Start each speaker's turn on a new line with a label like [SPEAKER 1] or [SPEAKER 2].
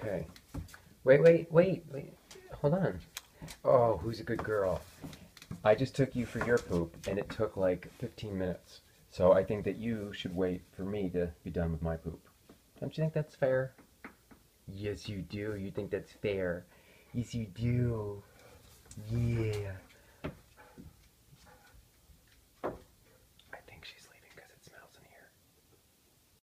[SPEAKER 1] Okay. Wait. Hold on. Oh, who's a good girl? I just took you for your poop, and it took like 15 minutes. So I think that you should wait for me to be done with my poop. Don't you think that's fair? Yes, you do. You think that's fair. Yes, you do. Yeah.